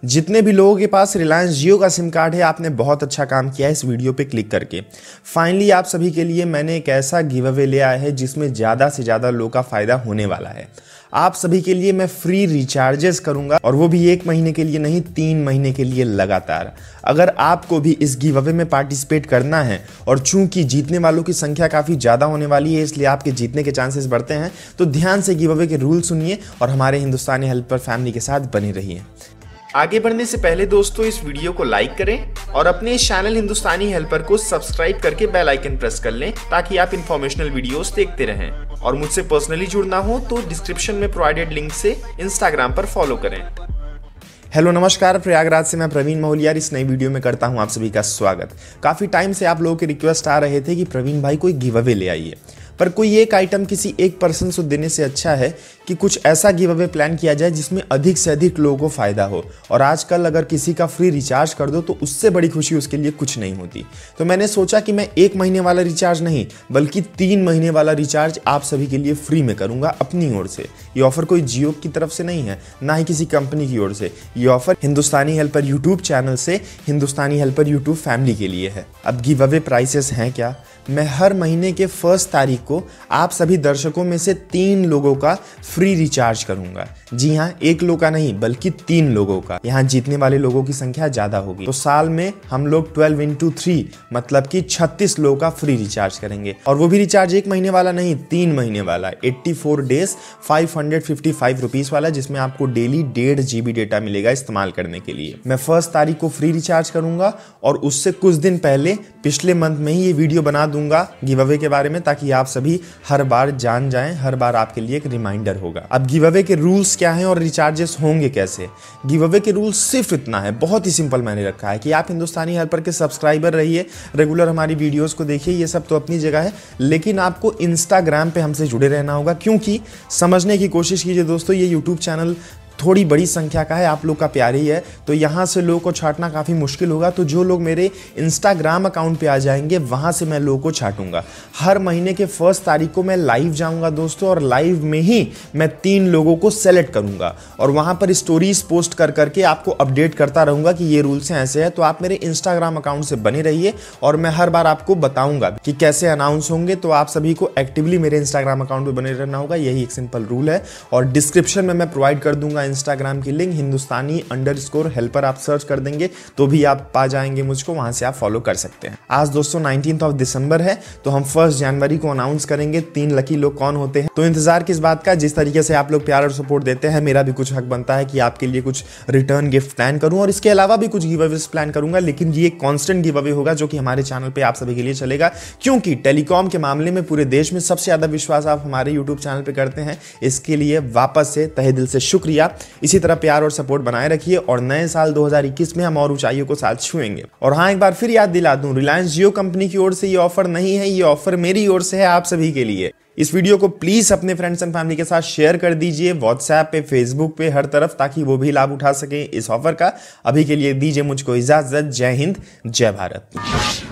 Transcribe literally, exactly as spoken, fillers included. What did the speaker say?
जितने भी लोगों के पास रिलायंस जियो का सिम कार्ड है, आपने बहुत अच्छा काम किया है इस वीडियो पे क्लिक करके। फाइनली आप सभी के लिए मैंने एक ऐसा गिव अवे ले आया है जिसमें ज़्यादा से ज़्यादा लोगों का फ़ायदा होने वाला है। आप सभी के लिए मैं फ्री रिचार्जेस करूंगा, और वो भी एक महीने के लिए नहीं, तीन महीने के लिए लगातार। अगर आपको भी इस गिव अवे में पार्टिसिपेट करना है, और चूंकि जीतने वालों की संख्या काफ़ी ज़्यादा होने वाली है इसलिए आपके जीतने के चांसेस बढ़ते हैं, तो ध्यान से गिव अवे के रूल सुनिए और हमारे हिंदुस्तानी हेल्पर फैमिली के साथ बने रहिए। आगे बढ़ने से पहले दोस्तों इस वीडियो को लाइक करें और अपने इस चैनल हिंदुस्तानी हेल्पर को सब्सक्राइब करके बेल आइकन प्रेस कर लें ताकि आप इंफॉर्मेशनल वीडियोस देखते रहें। और मुझसे पर्सनली जुड़ना हो तो डिस्क्रिप्शन में प्रोवाइडेड लिंक से इंस्टाग्राम पर फॉलो करें। हेलो नमस्कार, प्रयागराज से मैं प्रवीण मौलियार इस नई वीडियो में करता हूं आप सभी का स्वागत। काफ़ी टाइम से आप लोगों के रिक्वेस्ट आ रहे थे कि प्रवीण भाई कोई गिव अवे ले आइए, पर कोई एक आइटम किसी एक पर्सन को देने से अच्छा है कि कुछ ऐसा गिव अवे प्लान किया जाए जिसमें अधिक से अधिक लोगों को फ़ायदा हो। और आजकल अगर किसी का फ्री रिचार्ज कर दो तो उससे बड़ी खुशी उसके लिए कुछ नहीं होती। तो मैंने सोचा कि मैं एक महीने वाला रिचार्ज नहीं बल्कि तीन महीने वाला रिचार्ज आप सभी के लिए फ्री में करूंगा अपनी ओर से। ये ऑफर कोई जियो की तरफ से नहीं है, ना ही किसी कंपनी की ओर से। ये offer Hindustani helper YouTube channel से हिंदुस्तानी हेल्पर यूट्यूब फैमिली के लिए है। अब गिव अवे प्राइसेस हैं क्या? मैं हर महीने के फर्स्ट तारीख को आप सभी दर्शकों में से तीन लोगों का फ्री रिचार्ज करूंगा। जी हाँ, एक लोग का नहीं बल्कि तीन लोगों का। यहाँ जीतने वाले लोगों की संख्या ज्यादा होगी, तो साल में हम लोग ट्वेल्व इंटू थ्री मतलब कि छत्तीस लोगों का फ्री रिचार्ज करेंगे। और वो भी रिचार्ज एक महीने वाला नहीं, तीन महीने वाला, चौरासी days five hundred fifty five rupees वाला, जिसमें आपको डेली डेढ़ जीबी डेटा मिलेगा इस्तेमाल करने के लिए। मैं फर्स्ट तारीख को फ्री रिचार्ज करूंगा और उससे कुछ दिन पहले पिछले मंथ में ही ये वीडियो बना दूंगा गिव अवे के बारे में, ताकि आप सभी हर बार जान जाएं, हर बार आपके लिए एक रिमाइंडर होगा। अब गिव अवे के रूल्स क्या हैं और रिचार्जेस होंगे कैसे? गिव अवे के रूल्स सिर्फ इतना है, बहुत ही सिंपल मैंने रखा है कि आप हिंदुस्तानी हेल्पर के सब्सक्राइबर रहिए, रेगुलर हमारी वीडियोस को देखिए, ये सब तो अपनी जगह है, लेकिन आपको इंस्टाग्राम पे हमसे जुड़े रहना होगा। क्योंकि समझने की कोशिश कीजिए दोस्तों, ये यूट्यूब चैनल थोड़ी बड़ी संख्या का है, आप लोग का प्यार ही है, तो यहाँ से लोगों को छांटना काफ़ी मुश्किल होगा। तो जो लोग मेरे इंस्टाग्राम अकाउंट पे आ जाएंगे वहाँ से मैं लोगों को छांटूंगा। हर महीने के फर्स्ट तारीख को मैं लाइव जाऊँगा दोस्तों, और लाइव में ही मैं तीन लोगों को सेलेक्ट करूँगा और वहाँ पर स्टोरीज पोस्ट कर करके आपको अपडेट करता रहूँगा कि ये रूल्स हैं, ऐसे है। तो आप मेरे इंस्टाग्राम अकाउंट से बने रहिए और मैं हर बार आपको बताऊँगा कि कैसे अनाउंस होंगे। तो आप सभी को एक्टिवली मेरे इंस्टाग्राम अकाउंट पर बने रहना होगा, यही एक सिंपल रूल है। और डिस्क्रिप्शन में मैं प्रोवाइड कर दूंगा इंस्टाग्राम की लिंक, हिंदुस्तानी अंडरस्कोर हेल्पर आप सर्च कर देंगे तो भी आप पा जाएंगे मुझको, वहां से आप फॉलो कर सकते हैं। आज दोस्तों नाइनटीन्थ ऑफ दिसंबर है, तो हम फर्स्ट जनवरी को अनाउंस करेंगे तीन लकी लोग कौन होते हैं। तो इंतजार किस बात का? जिस तरीके से आप लोग प्यार और सपोर्ट देते हैं, मेरा भी कुछ हक बनता है कि आपके लिए कुछ रिटर्न गिफ्ट प्लान करूं, और इसके अलावा भी कुछ गिव अवेज प्लान करूंगा। लेकिन ये कॉन्स्टेंट गिव अवे होगा जो कि हमारे चैनल पे आप सभी के लिए चलेगा, क्योंकि टेलीकॉम के मामले में पूरे देश में सबसे ज्यादा विश्वास आप हमारे यूट्यूब चैनल पे करते हैं। इसके लिए वापस से तहे दिल से शुक्रिया। इसी तरह प्यार और सपोर्ट बनाए रखिए, और नए साल दो हज़ार इक्कीस में हम और ऊंचाइयों को साथ छुएंगे। और हाँ, एक बार फिर याद दिला दूं, रिलायंस जियो कंपनी की ओर से ये ऑफर नहीं है, ये ऑफर मेरी ओर से है आप सभी के लिए। इस वीडियो को प्लीज अपने फ्रेंड्स एंड फैमिली के साथ शेयर कर दीजिए, व्हाट्सएप पे, फेसबुक पे, हर तरफ, ताकि वो भी लाभ उठा सके इस ऑफर का। अभी के लिए दीजिए मुझको इजाजत। जय हिंद, जय भारत।